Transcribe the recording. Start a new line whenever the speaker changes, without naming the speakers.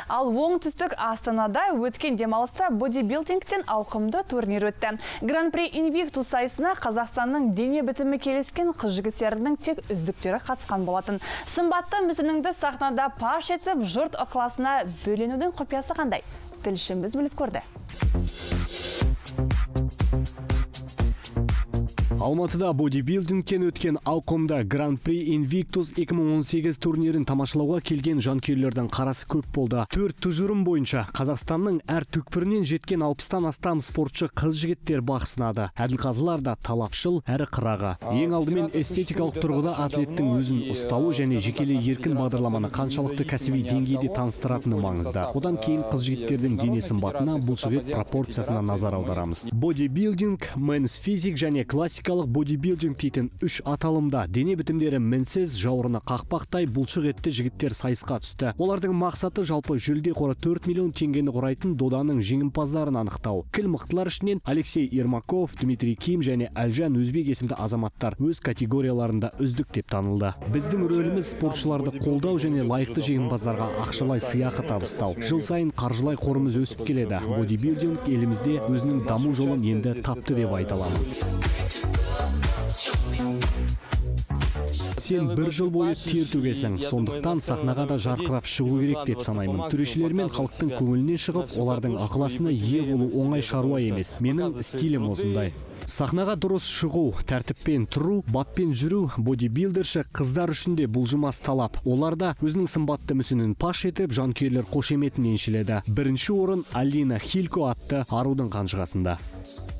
Ал оңтүстік Астанада өткен демалыста бодибилдингтен ауқымды турнир өтті. Гран-при Invictus сайысына Қазақстанның дене бітімі келіскен қыз-жігіттерінің тек үздіктері қатысқан болатын. Сымбатты мүсініңді сахнада паш етіп, жұрт ықыласына бөленудің құпиясы қандай? Тілшіміз біліп көрді.
Алматыда бодибилдингтен өткен ауқымда Гран-при Invictus 2018 турнирін тамашалауға келген жанкүйерлердің қарасы көп болды. 4 тұжырым бойынша Қазақстанның әр түкпірінен жеткен 60-тан астам спортшы қыз-жігіттер бақ сынады. Әділқазылар да талапшыл әрі қырағы. Ең алдымен эстетикалық тұрғыда атлеттің өзін ұстауы және жекелей еркін бағдарламаны қаншалықты кәсіби деңгейде таныстыратыны маңызды. Одан кейін қыз-жігіттердің дене сымбатына, бұлшықет пропорциясына назар аударамыз. Бодибилдинг, менс физик және классикалық бодибилдинг дейтін 3 аталымда дене бітімдері мінсіз, жауырыны қақпақтай бұлшық етті жігіттер сайысқа түсті. Олардың мақсаты жалпы жүлде қоры 4 миллион теңгені құрайтын доданың жеңімпаздарын анықтау. Кіл мықтылар ішінен Алексей Ермаков, Дмитрий Ким және Әлжан Өзбек есімді азаматтар өз категорияларында үздік деп танылды. Біздің рөліміз спортшыларды қолдау және лайықты жеңімпаздарға ақшалай сыйақы табыстау. Жыл сайын қаржылай қорымыз өсіп келеді. Бодибилдинг елімізде өзінің даму жолын енді тапты деп айта аламын. Сен бір жыл бойы тер төгесің, сондықтан сахнаға да жарқырап шығу керек деп санаймын. Төрешілер мен халықтың көңілінен шығып, олардың ықыласына ие болу оңай шаруа емес. Менің стилім осындай. Сахнаға дұрыс шығу, тәртіппен тұру, баппен жүру, бодибилдерші қыздар үшін де бұлжымас талап. Оларда өзінің сымбатты мүсінін паш етіп, жанкүйерлер қошеметін еншіледі. Бірінші орын Алина Хилько атты арудың қанжығасында.